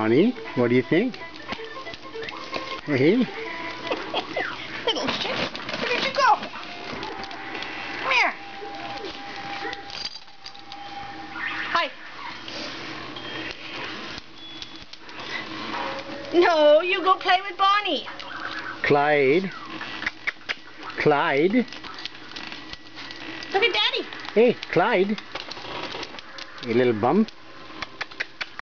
Bonnie. What do you think? Hey? Little shit. Where did you go? Come here. Hi. No, you go play with Bonnie. Clyde. Clyde. Look at Daddy. Hey, Clyde. You little bum.